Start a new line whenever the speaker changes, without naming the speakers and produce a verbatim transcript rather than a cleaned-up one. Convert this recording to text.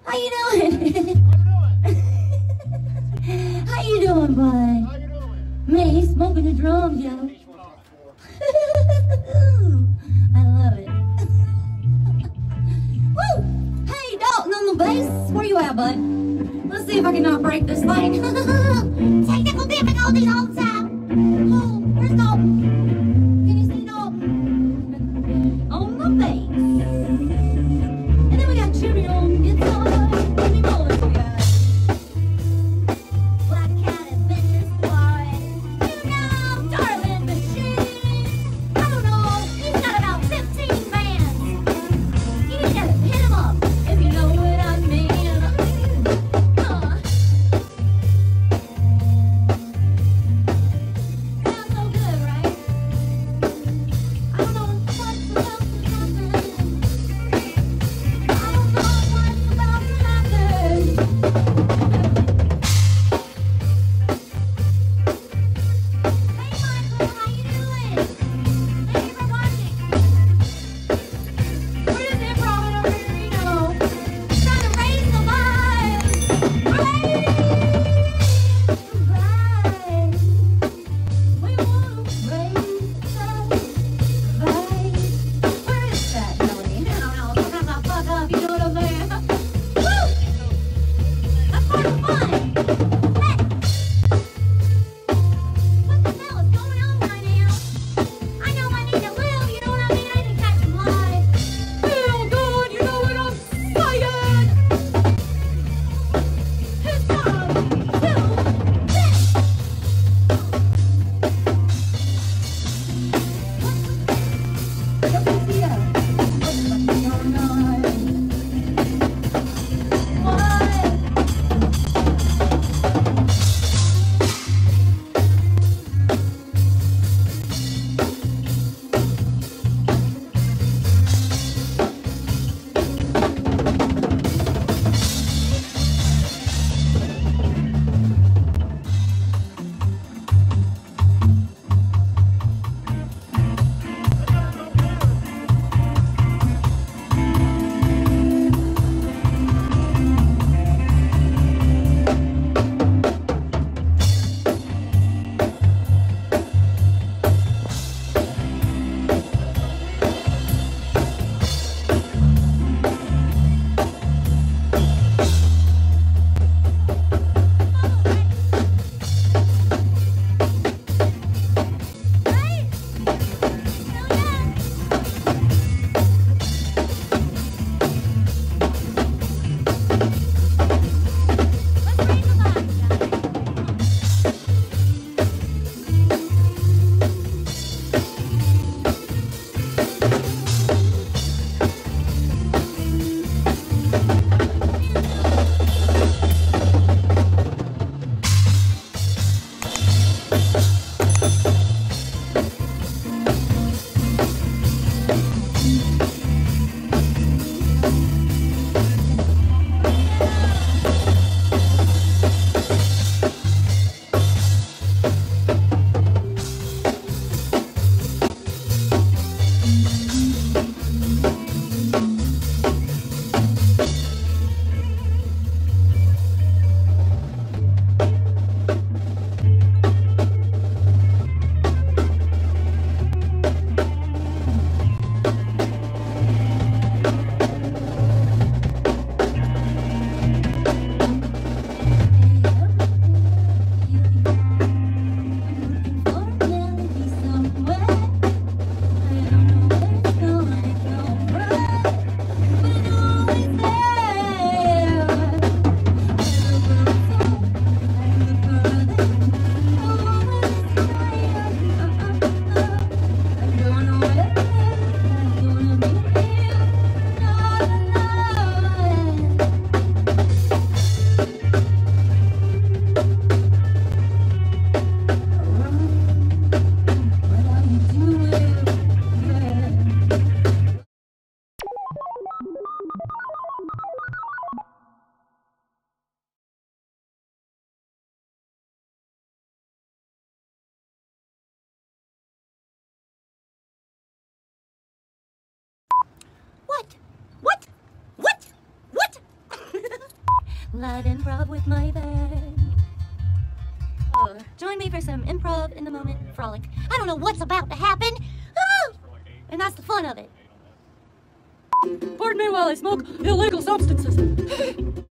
How you doing? How you doing, bud?
How you doing?
Man, he's smoking the drums, yo. I love it. Woo! Hey, Dalton on the bass. Where you at, bud? Let's see if I can not break this thing. Technical difficulties all the time. Oh, where's Dalton? Can you see Dalton? On the bass. And then we got Jimmy on guitar. Jimmy Mullins, we got. Black Cat Adventure Squad. You know, Darling Machine. I don't know. He's got about fifteen bands. You need to hit him up if you know what I mean. Uh. Sounds so good, right? I don't know what's about to happen. I don't know what's about to happen. Hey Michael, how you doing? Thank you for watching. We're just improvising over here, you know, trying to raise the vibe. Raise the vibe. We wanna raise the vibe. Where is that melody? I don't know. Sometimes I fuck up, you know what I'm saying? Woo! That's part of the fun. Hey! What the hell is going on right now? I know I need to live, you know what I mean? I need to catch some live. Feel good, you know what I'm saying? It's time to this. What the W C L? What's going on? What? What? What? What? What? Live improv with my band. Uh, join me for some improv in the moment frolic. I don't know what's about to happen. Ah! And that's the fun of it. Pardon me while I smoke illegal substances.